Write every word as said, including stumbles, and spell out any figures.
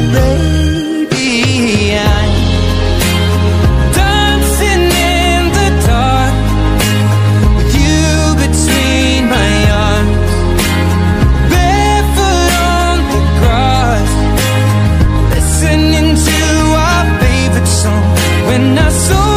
baby, I'm dancing in the dark with you between my arms, barefoot on the grass, listening to our favorite song. When I saw